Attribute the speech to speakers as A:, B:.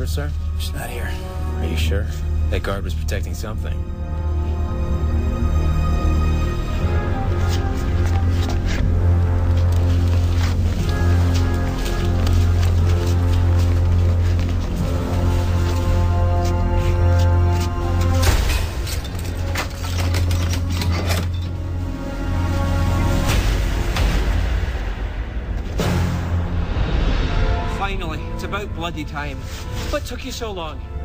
A: sir?
B: She's not here.
A: Are you sure? That guard was protecting something.
C: Finally, it's about bloody time. What took you so long?